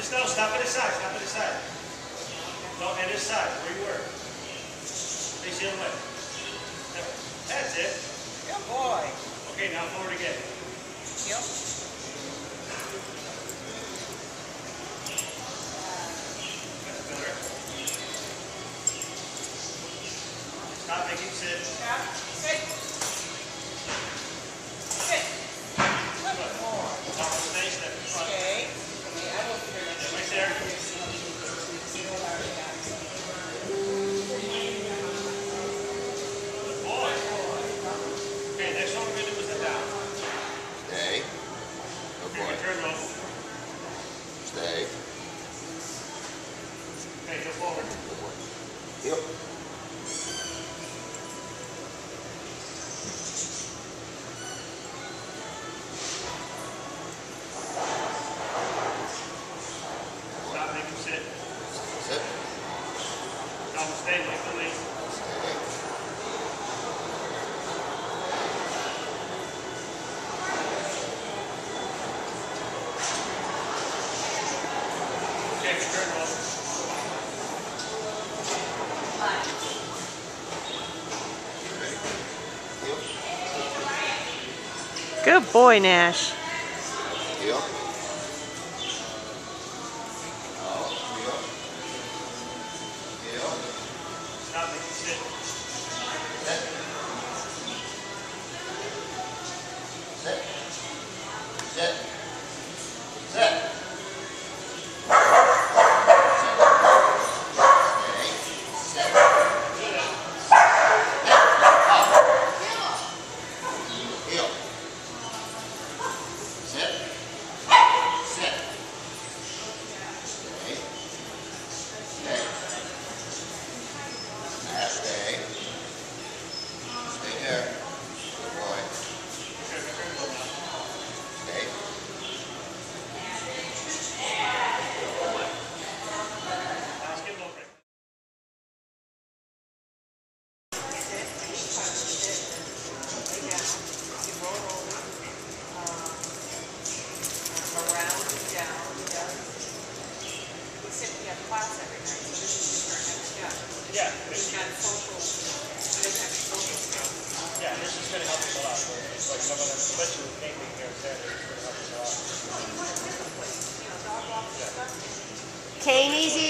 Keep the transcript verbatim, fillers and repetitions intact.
No, stop at his side, stop at his side. No, at his side, where you were. Face the other way. That's it. Good boy. Okay, now forward again. Yep. That's better. Stop, make him sit. Stop. Sit. Sit. Good boy. Now stay, step in front. Stay. Right there. Good boy. Okay, next one we're going to do is the down. Stay. Good boy. Turn off. Stay. Okay, go forward. Good boy. Yep. Stop, make him sit. Sit. Now stay, like the lead. Stay. Okay, turn off. Ready? Yep. Good boy, Nash. Yep. Oh, yep. Yep. Stop, make him sit. Sit. Sit. Sit. Sit. Class every night, so this is just our next step. Yeah. We've got social, we don't have social skills. Yeah, this is going to help us a lot. It's like some of them, especially with painting here in Saturday, it's going to help us a lot. You know, dog walks and stuff. Kane, easy